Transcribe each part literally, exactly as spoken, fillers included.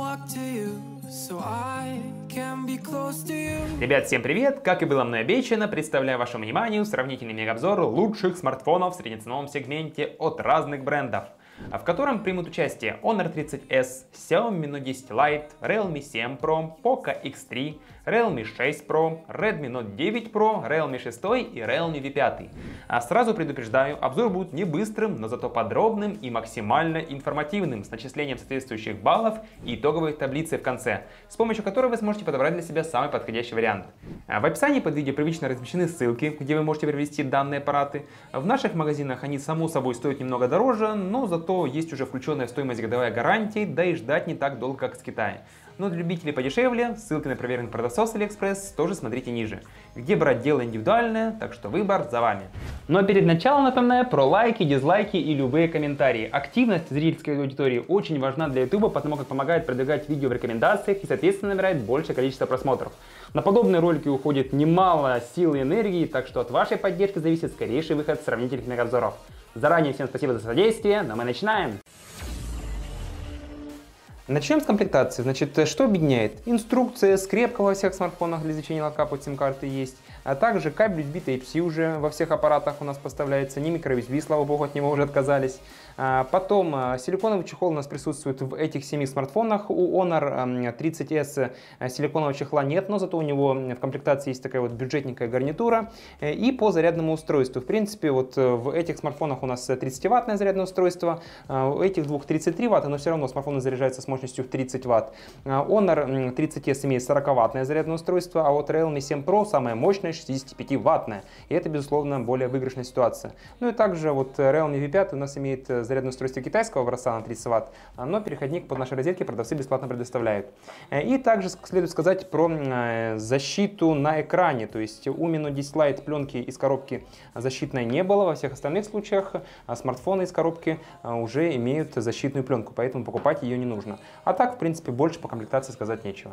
Ребят, всем привет! Как и было мной обещано, представляю вашему вниманию сравнительный мегаобзор лучших смартфонов в среднеценовом сегменте от разных брендов, в котором примут участие Honor тридцать эс, Xiaomi Mi Note десять Lite, Realme семь Pro, Poco икс три, Realme шесть Pro, Redmi Note девять Pro, Realme шесть и Realme ви пять. А сразу предупреждаю, обзор будет не быстрым, но зато подробным и максимально информативным, с начислением соответствующих баллов и итоговой таблицы в конце, с помощью которой вы сможете подобрать для себя самый подходящий вариант. В описании под видео привычно размещены ссылки, где вы можете приобрести данные аппараты. В наших магазинах они, само собой, стоят немного дороже, но зато есть уже включенная в стоимость годовая гарантия, да и ждать не так долго, как с Китая. Но для любителей подешевле, ссылки на проверенных продавцов с AliExpress тоже смотрите ниже. Где брать, дело индивидуальное, так что выбор за вами. Но перед началом напоминаю про лайки, дизлайки и любые комментарии. Активность зрительской аудитории очень важна для YouTube, потому как помогает продвигать видео в рекомендациях и, соответственно, набирает большее количество просмотров. На подобные ролики уходит немало сил и энергии, так что от вашей поддержки зависит скорейший выход сравнительных мегаобзоров. Заранее всем спасибо за содействие, но мы начинаем! Начнем с комплектации. Значит, что объединяет? Инструкция, скрепка во всех смартфонах для извлечения лотка под сим-карты есть, а также кабель ю эс би Type-C уже во всех аппаратах у нас поставляется, не микро ю эс би, слава богу, от него уже отказались. Потом силиконовый чехол у нас присутствует в этих семи смартфонах. У Honor тридцать эс силиконового чехла нет, но зато у него в комплектации есть такая вот бюджетненькая гарнитура и по зарядному устройству. В принципе, вот в этих смартфонах у нас тридцативаттное зарядное устройство, у этих двух тридцать три ватта, но все равно смартфоны заряжаются с мощностью в тридцать ватт. Honor тридцать эс имеет сорокаваттное зарядное устройство, а вот Realme семь Pro самое мощное шестидесятипятиваттное. И это, безусловно, более выигрышная ситуация. Ну и также вот Realme ви пять у нас имеет зарядное устройство китайского образца на тридцать ватт, но переходник под наши розетки продавцы бесплатно предоставляют. И также следует сказать про защиту на экране, то есть у Mi Note десять Lite пленки из коробки защитной не было, во всех остальных случаях смартфоны из коробки уже имеют защитную пленку, поэтому покупать ее не нужно. А так, в принципе, больше по комплектации сказать нечего.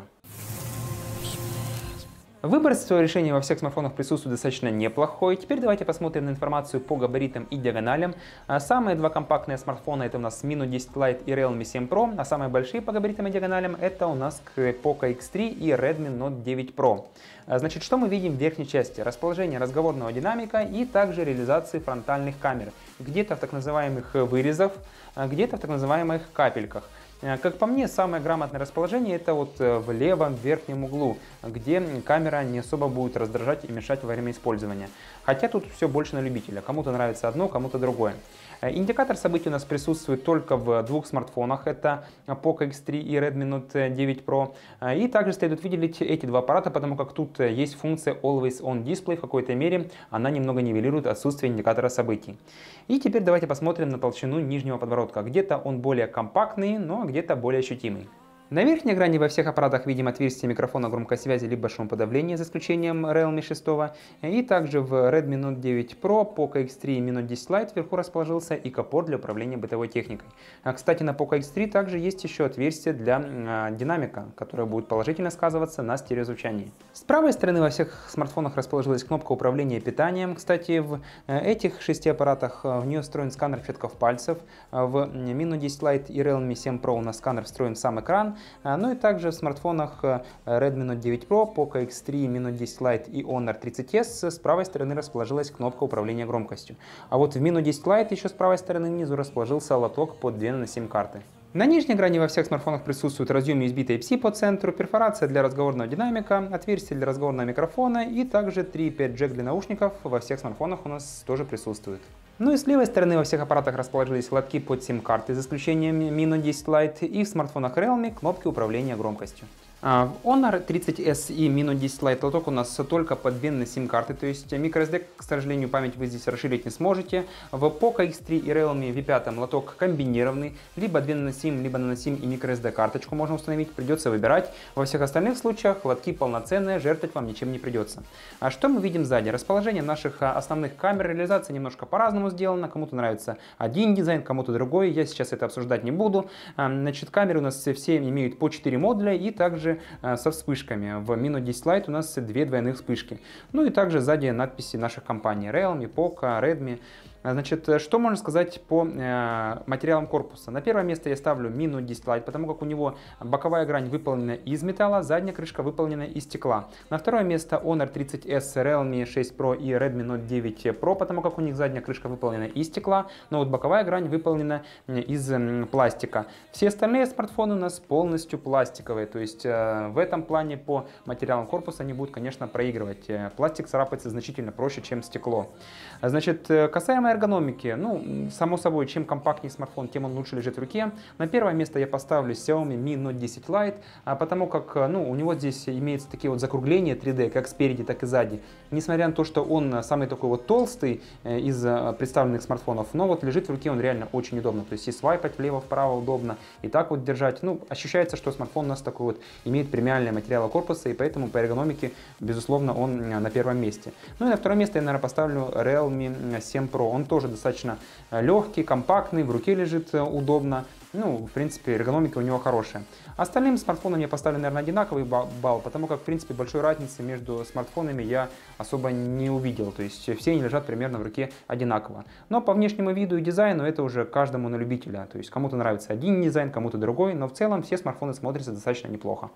Выбор своего решения во всех смартфонах присутствует достаточно неплохой. Теперь давайте посмотрим на информацию по габаритам и диагоналям. Самые два компактные смартфона это у нас Mi Note десять Lite и Realme семь Pro, а самые большие по габаритам и диагоналям это у нас Poco икс три и Redmi Note девять Pro. Значит, что мы видим в верхней части? Расположение разговорного динамика и также реализации фронтальных камер. Где-то в так называемых вырезах, где-то в так называемых капельках. Как по мне, самое грамотное расположение это вот в левом верхнем углу, где камера не особо будет раздражать и мешать во время использования. Хотя тут все больше на любителя, кому-то нравится одно, кому-то другое. Индикатор событий у нас присутствует только в двух смартфонах, это Poco икс три и Redmi Note девять Pro. И также следует выделить эти два аппарата, потому как тут есть функция Always On Display, в какой-то мере она немного нивелирует отсутствие индикатора событий. И теперь давайте посмотрим на толщину нижнего подбородка. Где-то он более компактный, но где-то более ощутимый. На верхней грани во всех аппаратах видим отверстие микрофона громкой связи либо шумоподавления, за исключением Realme шесть. И также в Redmi Note девять Pro, Poco икс три и Mi Note десять Lite вверху расположился и капот для управления бытовой техникой. Кстати, на Poco икс три также есть еще отверстие для э, динамика, которое будет положительно сказываться на стереозвучании. С правой стороны во всех смартфонах расположилась кнопка управления питанием. Кстати, в этих шести аппаратах в нее встроен сканер отпечатков пальцев. В Mi Note десять Lite и Realme семь Pro у нас сканер встроен в сам экран. Ну и также в смартфонах Redmi Note девять Pro, Poco икс три, Mi Note десять Lite и Honor тридцать эс с правой стороны расположилась кнопка управления громкостью. А вот в Mi Note десять Lite еще с правой стороны внизу расположился лоток под две нано сим карты. На нижней грани во всех смартфонах присутствует разъем ю эс би Type-C по центру, перфорация для разговорного динамика, отверстие для разговорного микрофона и также три и пять джек для наушников во всех смартфонах у нас тоже присутствует. Ну и с левой стороны во всех аппаратах расположились лотки под сим-карты, за исключением Mi Note десять Lite, и в смартфонах Realme кнопки управления громкостью. В Honor тридцать эс и Mi Note десять Lite лоток у нас только под две нано сим карты, то есть microSD, к сожалению, память вы здесь расширить не сможете. В Poco икс три и Realme ви пять лоток комбинированный, либо две нано сим, либо нано сим и microSD карточку можно установить, придется выбирать. Во всех остальных случаях лотки полноценные, жертвовать вам ничем не придется. А что мы видим сзади? Расположение наших основных камер, реализация немножко по-разному сделана, кому-то нравится один дизайн, кому-то другой, я сейчас это обсуждать не буду. Значит, камеры у нас все имеют по четыре модуля и также со вспышками. В Mi Note десять Lite у нас две двойных вспышки. Ну и также сзади надписи наших компаний Realme, Poco, Redmi. Значит, что можно сказать по э, материалам корпуса? На первое место я ставлю ми ноль десять Lite, потому как у него боковая грань выполнена из металла, задняя крышка выполнена из стекла. На второе место Honor тридцать эс, Realme шесть Pro и Redmi Note девять Pro, потому как у них задняя крышка выполнена из стекла, но вот боковая грань выполнена из э, пластика. Все остальные смартфоны у нас полностью пластиковые, то есть э, в этом плане по материалам корпуса они будут, конечно, проигрывать. Пластик царапается значительно проще, чем стекло. Значит, касаемо эргономики, ну, само собой, чем компактнее смартфон, тем он лучше лежит в руке. На первое место я поставлю Xiaomi ми ноль десять Lite, потому как, ну, у него здесь имеются такие вот закругления три дэ, как спереди, так и сзади. Несмотря на то, что он самый такой вот толстый из представленных смартфонов, но вот лежит в руке он реально очень удобно. То есть и свайпать влево-вправо удобно, и так вот держать. Ну, ощущается, что смартфон у нас такой вот имеет премиальные материалы корпуса, и поэтому по эргономике, безусловно, он на первом месте. Ну и на второе место я, наверное, поставлю Realme семь Pro. Он тоже достаточно легкий, компактный, в руке лежит удобно. Ну, в принципе, эргономика у него хорошая. Остальным смартфонам я поставлю, наверное, одинаковый балл, потому как, в принципе, большой разницы между смартфонами я особо не увидел. То есть все они лежат примерно в руке одинаково. Но по внешнему виду и дизайну это уже каждому на любителя. То есть кому-то нравится один дизайн, кому-то другой, но в целом все смартфоны смотрятся достаточно неплохо.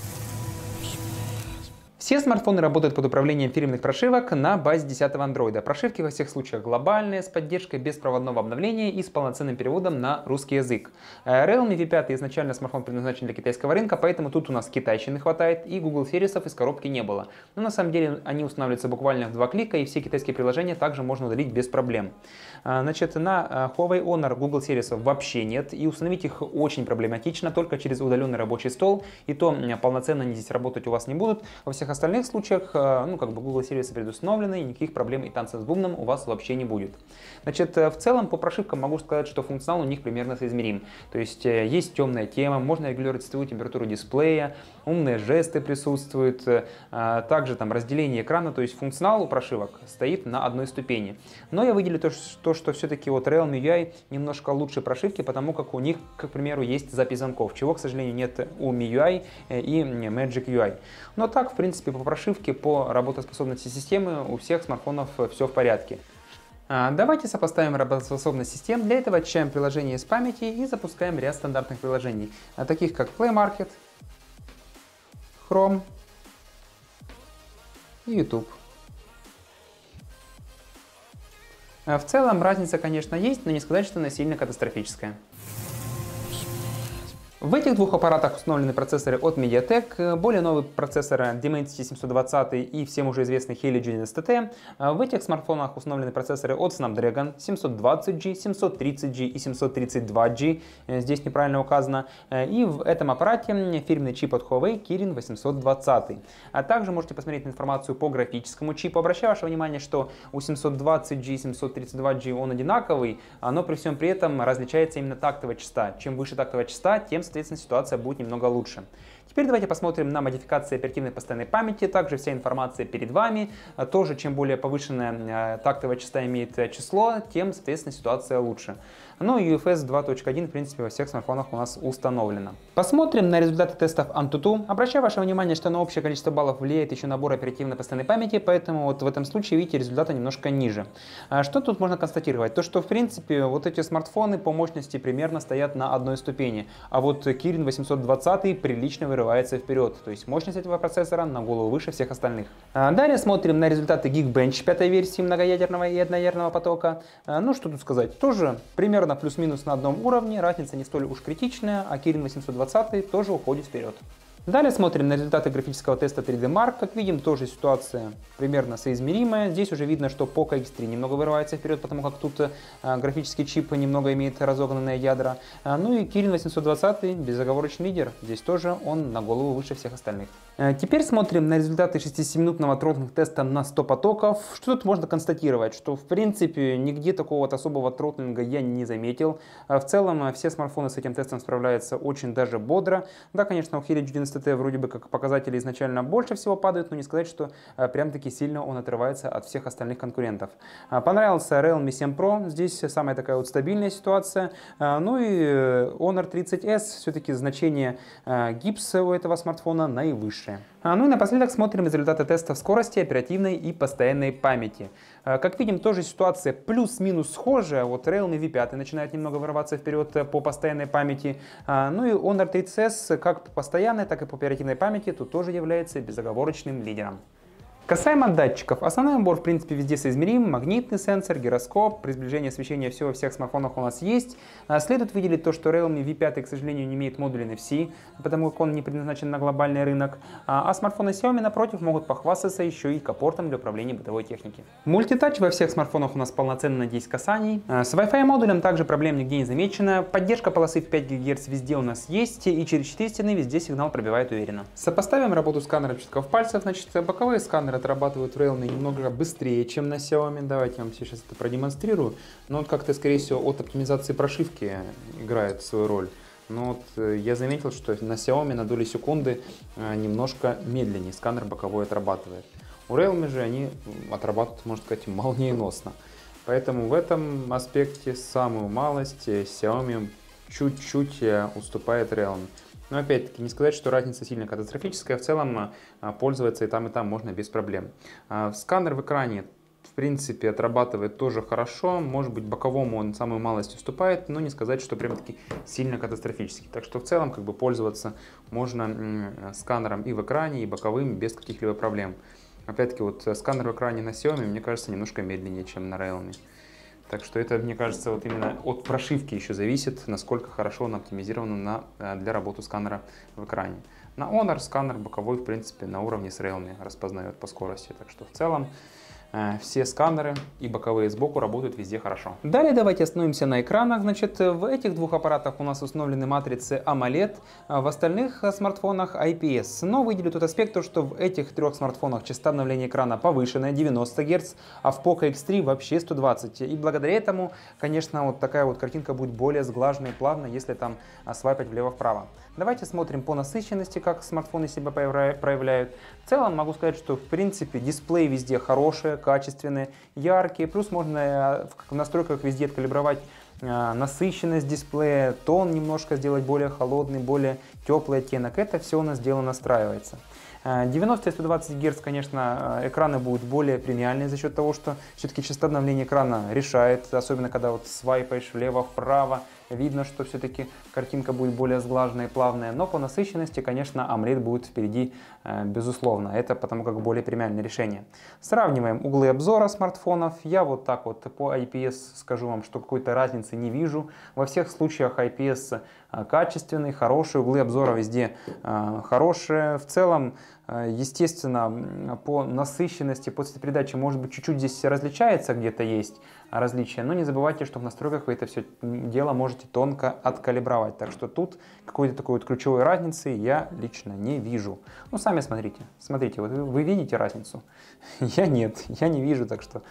Все смартфоны работают под управлением фирменных прошивок на базе десятого андроида. Прошивки во всех случаях глобальные, с поддержкой беспроводного обновления и с полноценным переводом на русский язык. Realme ви пять изначально смартфон предназначен для китайского рынка, поэтому тут у нас китайщины хватает и Google сервисов из коробки не было. Но на самом деле они устанавливаются буквально в два клика, и все китайские приложения также можно удалить без проблем. Значит, на Huawei Honor Google сервисов вообще нет, и установить их очень проблематично, только через удаленный рабочий стол, и то полноценно они здесь работать у вас не будут. Во всех В остальных случаях, ну, как бы Google сервисы предустановлены, и никаких проблем и танцев с бубном у вас вообще не будет. Значит, в целом по прошивкам могу сказать, что функционал у них примерно соизмерим. То есть есть темная тема, можно регулировать цветовую температуру дисплея, умные жесты присутствуют, также там разделение экрана, то есть функционал у прошивок стоит на одной ступени. Но я выделю то, что, что все-таки вот Realme ю ай немножко лучше прошивки, потому как у них, к примеру, есть запись звонков, чего, к сожалению, нет у эм ай ю ай и Magic ю ай. Но так, в принципе, по прошивке, по работоспособности системы у всех смартфонов все в порядке. Давайте сопоставим работоспособность систем. Для этого очищаем приложение из памяти и запускаем ряд стандартных приложений, таких как Play Market, Chrome и YouTube. В целом разница, конечно, есть, но не сказать, что она сильно катастрофическая. В этих двух аппаратах установлены процессоры от MediaTek, более новый процессор Dimensity семьсот двадцать и всем уже известный Helio джи девяносто ти. В этих смартфонах установлены процессоры от Snapdragon семьсот двадцать джи, семьсот тридцать джи и семьсот тридцать два джи, здесь неправильно указано. И в этом аппарате фирменный чип от Huawei Kirin восемьсот двадцать. А также можете посмотреть информацию по графическому чипу. Обращаю ваше внимание, что у семьсот двадцать джи и семьсот тридцать два джи он одинаковый, но при всем при этом различается именно тактовая частота. Чем выше тактовая частота, тем, соответственно, ситуация будет немного лучше. Теперь давайте посмотрим на модификации оперативной постоянной памяти. Также вся информация перед вами. Тоже, чем более повышенная тактовая частота имеет число, тем, соответственно, ситуация лучше. Ну и ю эф эс два точка один, в принципе, во всех смартфонах у нас установлено. Посмотрим на результаты тестов AnTuTu. Обращаю ваше внимание, что на общее количество баллов влияет еще набор оперативной постоянной памяти, поэтому вот в этом случае, видите, результаты немножко ниже. Что тут можно констатировать? То, что, в принципе, вот эти смартфоны по мощности примерно стоят на одной ступени, а вот Kirin восемьсот двадцать прилично вырывается вперед, то есть мощность этого процессора на голову выше всех остальных. Далее смотрим на результаты Geekbench пятой версии многоядерного и одноядерного потока. Ну, что тут сказать? Тоже примерно плюс-минус на одном уровне, разница не столь уж критичная, а Kirin восемьсот двадцать тоже уходит вперед. Далее смотрим на результаты графического теста три дэ Mark. Как видим, тоже ситуация примерно соизмеримая. Здесь уже видно, что Poco икс три немного вырывается вперед, потому как тут а, графический чип немного имеет разогнанные ядра. А, ну и Kirin восемьсот двадцать безоговорочный лидер. Здесь тоже он на голову выше всех остальных. А, теперь смотрим на результаты шестисемиминутного тротлинг теста на сто потоков. Что тут можно констатировать? Что в принципе нигде такого вот особого тротлинга я не заметил. А, в целом все смартфоны с этим тестом справляются очень даже бодро. Да, конечно, у Helio джи девяносто ти вроде бы как показатели изначально больше всего падают, но не сказать, что а, прям таки сильно он отрывается от всех остальных конкурентов. А, понравился Realme семь Pro, здесь самая такая вот стабильная ситуация. А, ну и Honor тридцать эс, все-таки значение а, гипса у этого смартфона наивысшее. А, ну и напоследок смотрим результаты тестов скорости, оперативной и постоянной памяти. Как видим, тоже ситуация плюс-минус схожая. Вот Realme ви пять начинает немного вырываться вперед по постоянной памяти. Ну и Honor тридцать эс как по постоянной, так и по оперативной памяти тут тоже является безоговорочным лидером. Касаемо датчиков, основной набор в принципе везде соизмерим, магнитный сенсор, гироскоп, при сближении освещения все во всех смартфонах у нас есть. Следует выделить то, что Realme ви пять, к сожалению, не имеет модуля эн эф си, потому как он не предназначен на глобальный рынок, а смартфоны Xiaomi, напротив, могут похвастаться еще и капортом для управления бытовой техники. Мультитач во всех смартфонах у нас полноценно на десять касаний. С Wi-Fi модулем также проблем нигде не замечено, поддержка полосы в пять гигагерц везде у нас есть, и через четыре стены везде сигнал пробивает уверенно. Сопоставим работу сканера отпечатков пальцев, значит, боковые сканеры отрабатывают в Realme немного быстрее, чем на Xiaomi. Давайте я вам сейчас это продемонстрирую. Но он как-то, скорее всего, от оптимизации прошивки играет свою роль. Но вот я заметил, что на Xiaomi на долю секунды немножко медленнее сканер боковой отрабатывает. У Realme же они отрабатывают, можно сказать, молниеносно. Поэтому в этом аспекте самую малость Xiaomi чуть-чуть уступает Realme. Но опять-таки не сказать, что разница сильно катастрофическая, в целом пользоваться и там, и там можно без проблем. Сканер в экране в принципе отрабатывает тоже хорошо, может быть боковому он самую малость уступает, но не сказать, что прям таки сильно катастрофически. Так что в целом как бы пользоваться можно сканером и в экране, и боковым без каких-либо проблем. Опять-таки вот сканер в экране на Xiaomi, мне кажется, немножко медленнее, чем на Realme. Так что это, мне кажется, вот именно от прошивки еще зависит, насколько хорошо он оптимизирован на, для работы сканера в экране. На Honor сканер боковой, в принципе, на уровне с Realme распознает по скорости. Так что в целом э, все сканеры и боковые сбоку работают везде хорошо. Далее давайте остановимся на экранах. Значит, в этих двух аппаратах у нас установлены матрицы AMOLED, а в остальных смартфонах ай пи эс. Но выделю тот аспект, то, что в этих трех смартфонах частота обновления экрана повышенная, девяносто герц, а в Poco икс три вообще сто двадцать. И благодаря этому, конечно, вот такая вот картинка будет более сглаженной и плавной, если там свайпать влево-вправо. Давайте смотрим по насыщенности, как смартфоны себя проявляют. В целом могу сказать, что в принципе дисплей везде хорошие, качественные, яркие. Плюс можно в настройках везде откалибровать насыщенность дисплея, тон немножко сделать более холодный, более теплый оттенок. Это все у нас дело настраивается. девяносто и сто двадцать герц, конечно, экраны будут более премиальные за счет того, что все-таки частота обновления экрана решает, особенно когда вот свайпаешь влево-вправо, видно, что все-таки картинка будет более сглаженная и плавная, но по насыщенности, конечно, AMOLED будет впереди, безусловно, это потому как более премиальное решение. Сравниваем углы обзора смартфонов, я вот так вот по ай пи эс скажу вам, что какой-то разницы не вижу, во всех случаях ай пи эс качественный, хороший, углы обзора везде хорошие, в целом, естественно, по насыщенности, по цветопередаче, может быть, чуть-чуть здесь различается, где-то есть различия, но не забывайте, что в настройках вы это все дело можете тонко откалибровать, так что тут какой-то такой вот ключевой разницы я лично не вижу. Ну, сами смотрите, смотрите, вот вы, вы видите разницу? Я нет, я не вижу, так что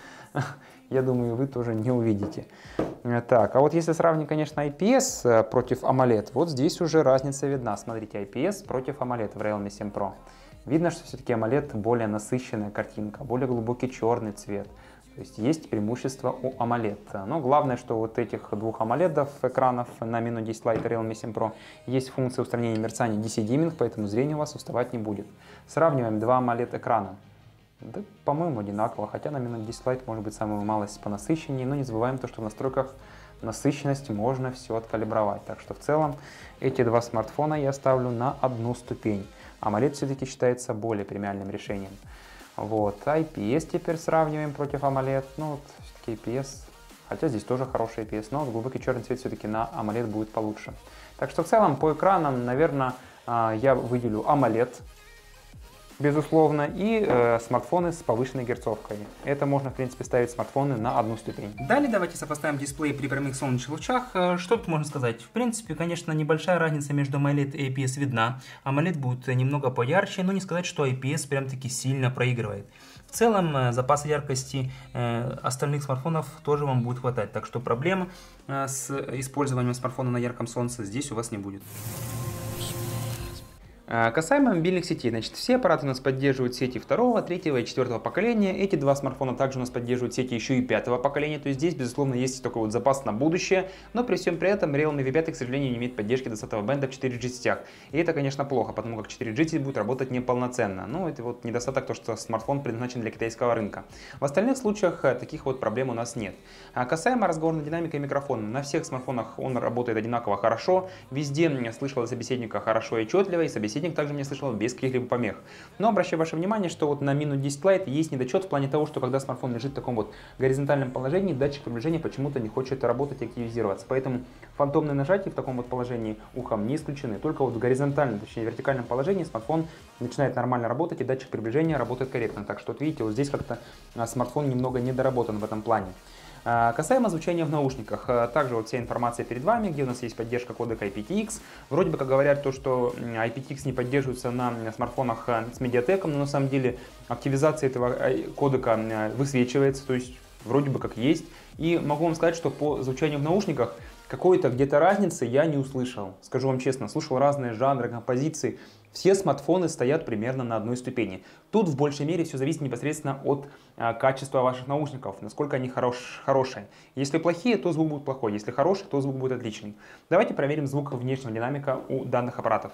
я думаю, вы тоже не увидите. Так, а вот если сравнить, конечно, ай пи эс против AMOLED, вот здесь уже разница видна. Смотрите, ай пи эс против AMOLED в Realme семь Pro. Видно, что все-таки AMOLED более насыщенная картинка, более глубокий черный цвет. То есть есть преимущество у AMOLED. Но главное, что вот этих двух AMOLED экранов на Mino десять Lite и Realme семь Pro есть функция устранения мерцания ди си Dimming, поэтому зрение у вас уставать не будет. Сравниваем два AMOLED экрана. Да, по-моему, одинаково, хотя на Mino десять Lite может быть самая малость по насыщеннее, но не забываем то, что в настройках насыщенности можно все откалибровать. Так что в целом эти два смартфона я ставлю на одну ступень. AMOLED все-таки считается более премиальным решением. Вот, ай пи эс теперь сравниваем против AMOLED. Ну, вот, все-таки ай пи эс, хотя здесь тоже хороший ай пи эс, но вот глубокий черный цвет все-таки на AMOLED будет получше. Так что в целом по экранам, наверное, я выделю AMOLED, безусловно, и э, смартфоны с повышенной герцовкой. Это можно, в принципе, ставить смартфоны на одну ступень. Далее давайте сопоставим дисплей при прямых солнечных лучах. Что тут можно сказать? В принципе, конечно, небольшая разница между AMOLED и ай пи эс видна. AMOLED будет немного поярче, но не сказать, что ай пи эс прям-таки сильно проигрывает. В целом, запаса яркости э, остальных смартфонов тоже вам будет хватать. Так что проблем э, с использованием смартфона на ярком солнце здесь у вас не будет. Касаемо мобильных сетей, значит, все аппараты у нас поддерживают сети второго, третьего и четвертого поколения. Эти два смартфона также у нас поддерживают сети еще и пятого поколения. То есть здесь, безусловно, есть такой вот запас на будущее. Но при всем при этом Realme ви пять, к сожалению, не имеет поддержки двадцатого бенда в четыре джи сетях. И это, конечно, плохо, потому как четыре джи будет работать неполноценно. Но это вот недостаток, то, что смартфон предназначен для китайского рынка. В остальных случаях таких вот проблем у нас нет. А касаемо разговорной динамики и микрофона, на всех смартфонах он работает одинаково хорошо. Везде слышал собеседника хорошо и отчетливо, и собеседник также мне слышал без каких-либо помех. Но обращаю ваше внимание, что вот на Mino десять Lite есть недочет в плане того, что когда смартфон лежит в таком вот горизонтальном положении, датчик приближения почему-то не хочет работать и активизироваться. Поэтому фантомные нажатия в таком вот положении ухом не исключены. Только вот в горизонтальном, точнее вертикальном положении смартфон начинает нормально работать, и датчик приближения работает корректно. Так что вот видите, вот здесь как-то смартфон немного недоработан в этом плане. Касаемо звучания в наушниках, также вот вся информация перед вами, где у нас есть поддержка кодека ай пи ти экс. Вроде бы как говорят то, что ай пи ти экс не поддерживается на смартфонах с медиатеком, но на самом деле активизация этого кодека высвечивается, то есть вроде бы как есть. И могу вам сказать, что по звучанию в наушниках какой-то где-то разницы я не услышал. Скажу вам честно, слушал разные жанры, композиции. Все смартфоны стоят примерно на одной ступени. Тут в большей мере все зависит непосредственно от а, качества ваших наушников, насколько они хорош, хорошие. Если плохие, то звук будет плохой. Если хороший, то звук будет отличный. Давайте проверим звук внешнего динамика у данных аппаратов.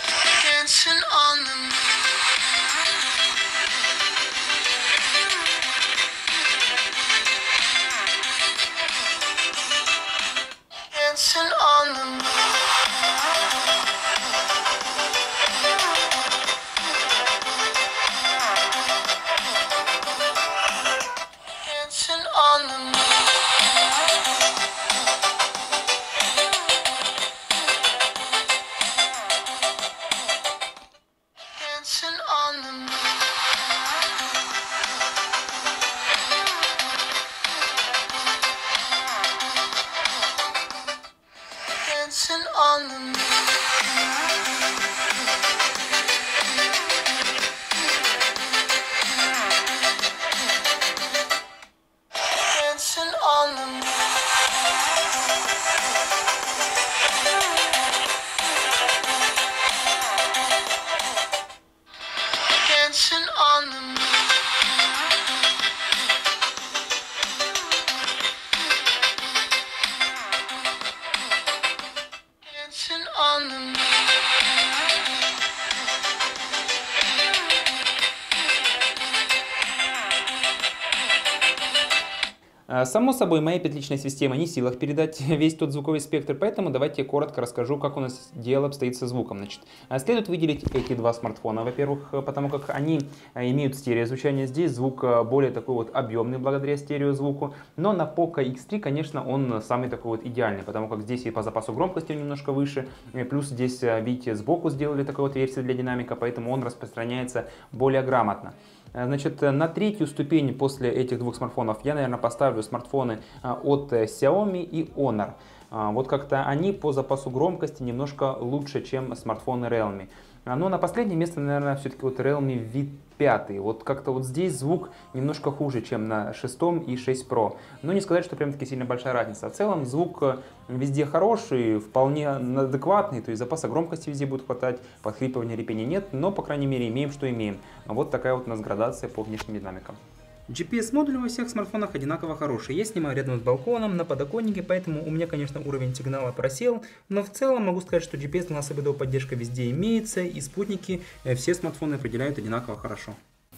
Само собой, моя петличная система не в силах передать весь тот звуковой спектр, поэтому давайте я коротко расскажу, как у нас дело обстоит со звуком. Значит, следует выделить эти два смартфона, во-первых, потому как они имеют стереозвучание. Здесь звук более такой вот объемный благодаря стереозвуку, но на Poco икс три, конечно, он самый такой вот идеальный, потому как здесь и по запасу громкости он немножко выше, плюс здесь, видите, сбоку сделали такую вот версию для динамика, поэтому он распространяется более грамотно. Значит, на третью ступень после этих двух смартфонов я, наверное, поставлю смартфоны от Xiaomi и Honor. Вот как-то они по запасу громкости немножко лучше, чем смартфоны Realme. Но на последнее место, наверное, все-таки вот Realme ви пять. Вот как-то вот здесь звук немножко хуже, чем на шестом и шесть про. Но не сказать, что прям таки сильно большая разница. В целом звук везде хороший, вполне адекватный, то есть запаса громкости везде будет хватать, подхрипывания, репения нет, но, по крайней мере, имеем, что имеем. Вот такая вот у нас градация по внешним динамикам. джи пи эс-модуль во всех смартфонах одинаково хороший. Я снимаю рядом с балконом, на подоконнике, поэтому у меня, конечно, уровень сигнала просел, но в целом могу сказать, что джи пи эс-ная СБД поддержка везде имеется, и спутники все смартфоны определяют одинаково хорошо.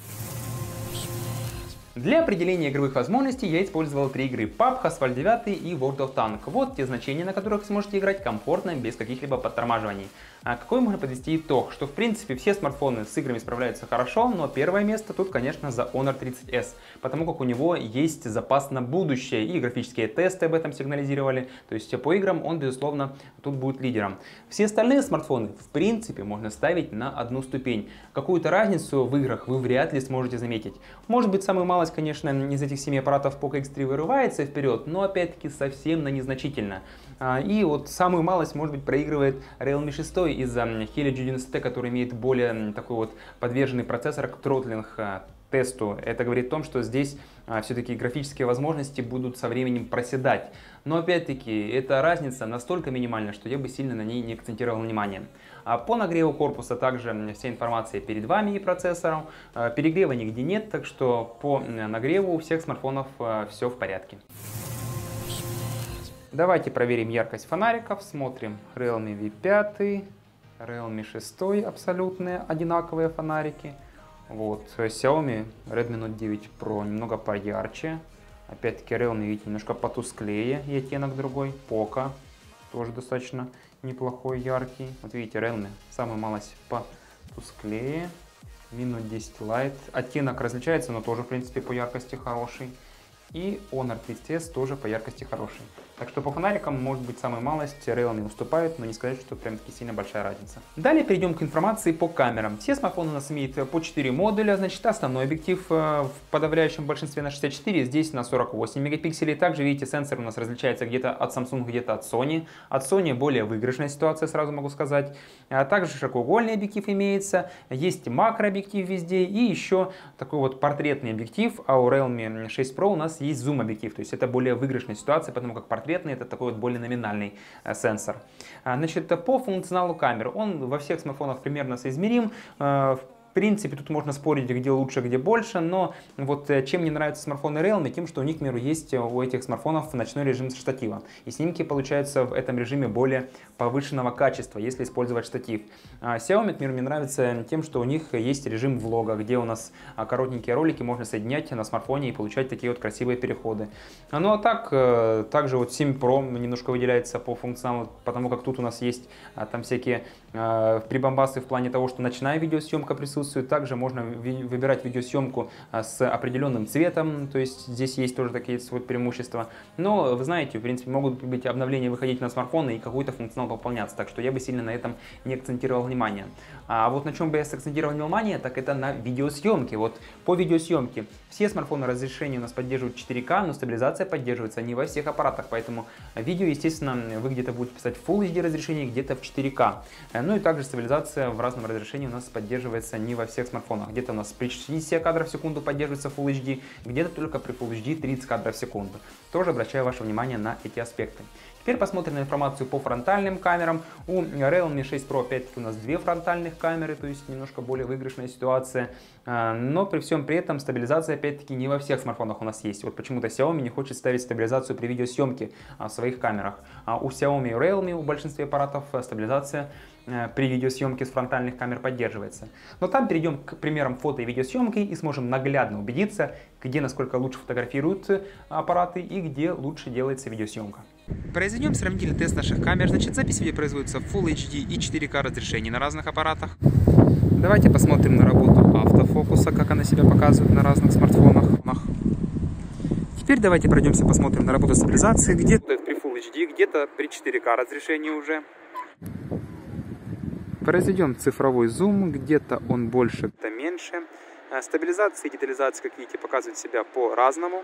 Для определения игровых возможностей я использовал три игры: пабг, Asphalt девять и World of Tanks. Вот те значения, на которых сможете играть комфортно, без каких-либо подтормаживаний. А какой можно подвести итог? Что в принципе все смартфоны с играми справляются хорошо, но первое место тут, конечно, за Honor тридцать эс, потому как у него есть запас на будущее, и графические тесты об этом сигнализировали, то есть по играм он, безусловно, тут будет лидером. Все остальные смартфоны, в принципе, можно ставить на одну ступень. Какую-то разницу в играх вы вряд ли сможете заметить. Может быть, самую малость, конечно, из этих семи аппаратов Poco икс три вырывается вперед, но опять-таки совсем на незначительно. И вот самую малость, может быть, проигрывает Realme шесть из-за Helio джи девяносто, который имеет более такой вот подверженный процессор к тротлинг тесту. Это говорит о том, что здесь а, все-таки графические возможности будут со временем проседать. Но опять-таки эта разница настолько минимальна, что я бы сильно на ней не акцентировал внимание. А по нагреву корпуса также вся информация перед вами и процессором. А, перегрева нигде нет, так что по нагреву у всех смартфонов а, все в порядке. Давайте проверим яркость фонариков. Смотрим Realme ви пять, Realme шесть абсолютные одинаковые фонарики. Вот, Xiaomi Redmi Note девять Pro немного поярче. Опять-таки Realme, видите, немножко потусклее и оттенок другой. Poco тоже достаточно неплохой, яркий. Вот видите, Realme самая малость потусклее. Mi Note десять Lite. Оттенок различается, но тоже, в принципе, по яркости хороший. И Honor тридцать эс тоже по яркости хороший. Так что по фонарикам, может быть, самая малость Realme уступает, но не сказать, что прям-таки сильно большая разница. Далее перейдем к информации по камерам. Все смартфоны у нас имеют по четыре модуля. Значит, основной объектив в подавляющем большинстве на шестьдесят четыре, здесь на сорок восемь мегапикселей. Также, видите, сенсор у нас различается где-то от Samsung, где-то от Sony. От Sony более выигрышная ситуация, сразу могу сказать. А также широкоугольный объектив имеется. Есть макрообъектив везде и еще такой вот портретный объектив. А у Realme шесть Pro у нас есть зум-объектив. То есть это более выигрышная ситуация, потому как портрет это такой вот более номинальный э, сенсор. Значит, по функционалу камер, он во всех смартфонах примерно соизмерим. Э, В принципе, тут можно спорить, где лучше, где больше, но вот чем мне нравятся смартфоны Realme, тем, что у них, к примеру, есть у этих смартфонов ночной режим штатива. И снимки получаются в этом режиме более повышенного качества, если использовать штатив. А Xiaomi, к примеру, мне нравится тем, что у них есть режим влога, где у нас коротенькие ролики можно соединять на смартфоне и получать такие вот красивые переходы. Ну а так, также вот семь Pro немножко выделяется по функционалу, потому как тут у нас есть там всякие прибамбасы в плане того, что ночная видеосъемка присутствует. Также можно выбирать видеосъемку с определенным цветом, то есть здесь есть тоже такие вот преимущества. Но вы знаете, в принципе, могут быть обновления выходить на смартфоны и какой-то функционал пополняться, так что я бы сильно на этом не акцентировал внимание. А вот на чем бы я сакцентировал внимание, так это на видеосъемке. Вот по видеосъемке все смартфоны разрешения у нас поддерживают четыре ка, но стабилизация поддерживается не во всех аппаратах, поэтому видео, естественно, вы где-то будете писать в Full эйч ди разрешении, где-то в четыре ка. Ну и также стабилизация в разном разрешении у нас поддерживается не во всех смартфонах. Где-то у нас при шестидесяти кадрах в секунду поддерживается Full эйч ди, где-то только при Full эйч ди тридцать кадров в секунду. Тоже обращаю ваше внимание на эти аспекты. Теперь посмотрим на информацию по фронтальным камерам. У Realme шесть Pro опять-таки у нас две фронтальных камеры, то есть немножко более выигрышная ситуация. Но при всем при этом стабилизация опять-таки не во всех смартфонах у нас есть. Вот почему-то Xiaomi не хочет ставить стабилизацию при видеосъемке в своих камерах. У Xiaomi и Realme у большинства аппаратов стабилизация при видеосъемке с фронтальных камер поддерживается. Но там перейдем к примерам фото и видеосъемки и сможем наглядно убедиться, где насколько лучше фотографируют аппараты и где лучше делается видеосъемка. Произведем сравнительный тест наших камер. Значит, запись видео производится в Full эйч ди и четыре ка разрешении на разных аппаратах. Давайте посмотрим на работу автофокуса, как она себя показывает на разных смартфонах. Теперь давайте пройдемся, посмотрим на работу стабилизации. Где-то при Full эйч ди, где-то при четыре ка разрешении уже. Произведем цифровой зум, где-то он больше, где-то меньше. Стабилизация и детализация, как видите, показывают себя по-разному.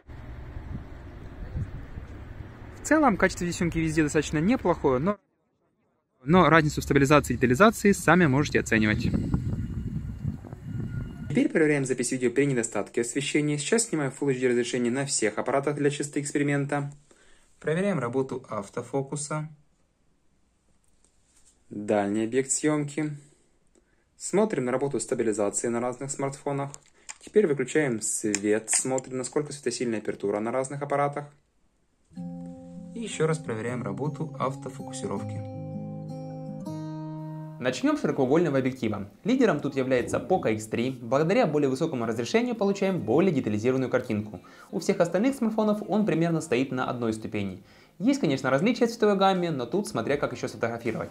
В целом, качество видеосъемки везде достаточно неплохое, но, но разницу в стабилизации и детализации сами можете оценивать. Теперь проверяем запись видео при недостатке освещения. Сейчас снимаю Full эйч ди разрешение на всех аппаратах для чисто эксперимента. Проверяем работу автофокуса. Дальний объект съемки. Смотрим на работу стабилизации на разных смартфонах. Теперь выключаем свет, смотрим, насколько светосильная апертура на разных аппаратах. И еще раз проверяем работу автофокусировки. Начнем с широкоугольного объектива. Лидером тут является Poco икс три. Благодаря более высокому разрешению получаем более детализированную картинку. У всех остальных смартфонов он примерно стоит на одной ступени. Есть, конечно, различия в цветовой гамме, но тут смотря как еще сфотографировать.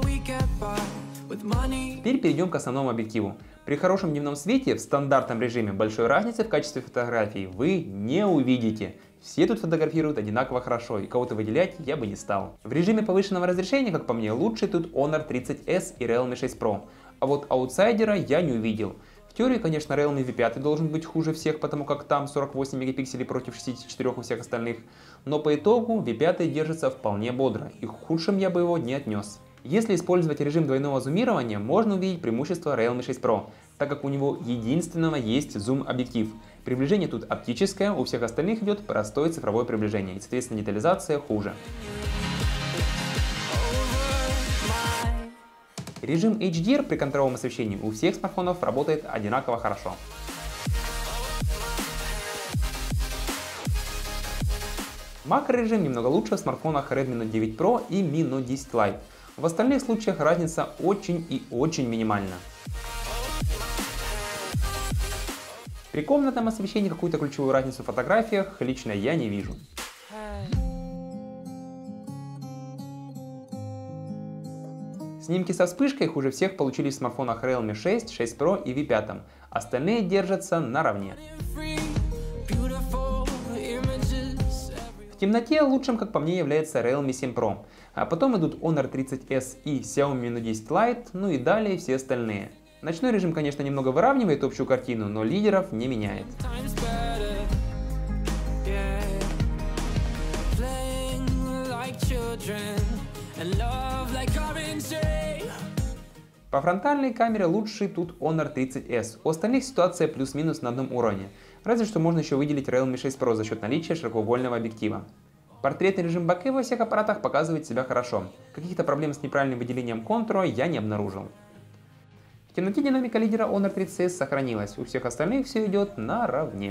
Теперь перейдем к основному объективу. При хорошем дневном свете в стандартном режиме большой разницы в качестве фотографий вы не увидите. Все тут фотографируют одинаково хорошо, и кого-то выделять я бы не стал. В режиме повышенного разрешения, как по мне, лучше тут Honor тридцать эс и Realme шесть Pro. А вот аутсайдера я не увидел. В теории, конечно, Realme ви пять должен быть хуже всех, потому как там сорок восемь мегапикселей против шестидесяти четырёх у всех остальных. Но по итогу ви пять держится вполне бодро, и худшим я бы его не отнес. Если использовать режим двойного зумирования, можно увидеть преимущество Realme шесть Pro. так как у него единственного есть зум-объектив. Приближение тут оптическое, у всех остальных идет простое цифровое приближение, и, соответственно, детализация хуже. Режим эйч ди ар при контровом освещении у всех смартфонов работает одинаково хорошо. Макрорежим немного лучше в смартфонах Redmi Note девять про и Mi Note десять Lite. В остальных случаях разница очень и очень минимальна. При комнатном освещении какую-то ключевую разницу в фотографиях лично я не вижу. Снимки со вспышкой хуже всех получились в смартфонах Realme шесть, шесть про и ви пять. Остальные держатся наравне. В темноте лучшим, как по мне, является Realme семь про. А потом идут Honor тридцать эс и Xiaomi Mi Note десять Lite, ну и далее все остальные. Ночной режим, конечно, немного выравнивает общую картину, но лидеров не меняет. По фронтальной камере лучший тут Honor тридцать эс. У остальных ситуация плюс-минус на одном уровне. Разве что можно еще выделить Realme шесть про за счет наличия широкоугольного объектива. Портретный режим боке во всех аппаратах показывает себя хорошо. Каких-то проблем с неправильным выделением контура я не обнаружил. В темноте динамика лидера Honor тридцать эс сохранилась, у всех остальных все идет наравне.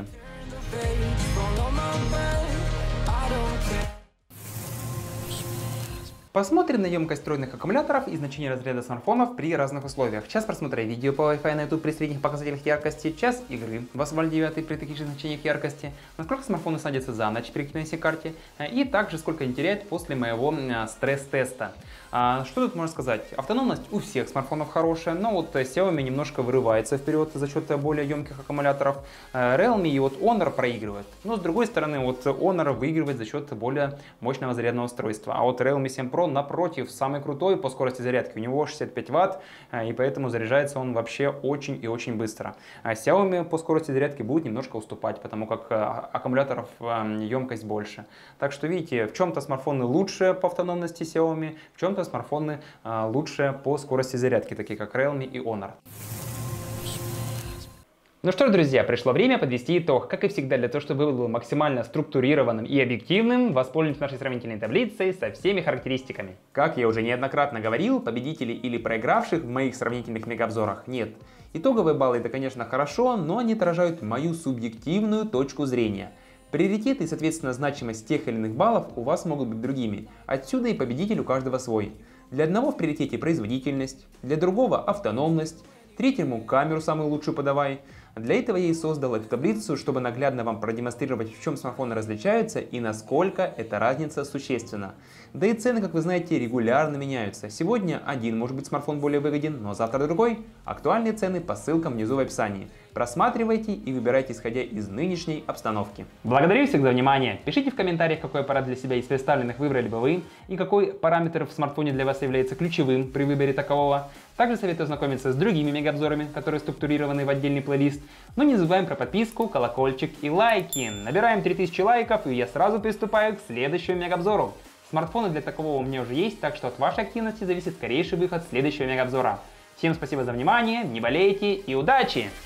Посмотрим на емкость встроенных аккумуляторов и значение разряда смартфонов при разных условиях. Час просмотра видео по Wi-Fi на YouTube при средних показателях яркости, час игры в Asphalt девять при таких же значениях яркости, насколько смартфоны садятся за ночь при активной карте и также сколько они теряют после моего стресс-теста. Что тут можно сказать? Автономность у всех смартфонов хорошая, но вот Xiaomi немножко вырывается вперед за счет более емких аккумуляторов. Realme и вот Honor проигрывают. Но с другой стороны, вот Honor выигрывает за счет более мощного зарядного устройства. А вот Realme семь про напротив самый крутой по скорости зарядки. У него шестьдесят пять ватт, и поэтому заряжается он вообще очень и очень быстро. А Xiaomi по скорости зарядки будет немножко уступать, потому как аккумуляторов емкость больше. Так что видите, в чем-то смартфоны лучше по автономности Xiaomi, в чем-то смартфоны а, лучше по скорости зарядки, такие как Realme и Honor. Ну что ж, друзья, пришло время подвести итог. Как и всегда, для того, чтобы вывод был максимально структурированным и объективным, воспользуемся нашей сравнительной таблицей со всеми характеристиками. Как я уже неоднократно говорил, победителей или проигравших в моих сравнительных мегаобзорах нет. Итоговые баллы — это, конечно, хорошо, но они отражают мою субъективную точку зрения. Приоритеты и, соответственно, значимость тех или иных баллов у вас могут быть другими. Отсюда и победитель у каждого свой. Для одного в приоритете производительность, для другого автономность, третьему камеру самую лучшую подавай. Для этого я и создал эту таблицу, чтобы наглядно вам продемонстрировать, в чем смартфоны различаются и насколько эта разница существенна. Да и цены, как вы знаете, регулярно меняются. Сегодня один может быть смартфон более выгоден, но завтра другой. Актуальные цены по ссылкам внизу в описании. Просматривайте и выбирайте, исходя из нынешней обстановки. Благодарю всех за внимание. Пишите в комментариях, какой аппарат для себя из представленных выбрали бы вы и какой параметр в смартфоне для вас является ключевым при выборе такового. Также советую ознакомиться с другими мегаобзорами, которые структурированы в отдельный плейлист. Но не забываем про подписку, колокольчик и лайки. Набираем три тысячи лайков, и я сразу приступаю к следующему мегаобзору. Смартфоны для такового у меня уже есть, так что от вашей активности зависит скорейший выход следующего мегаобзора. Всем спасибо за внимание, не болейте и удачи!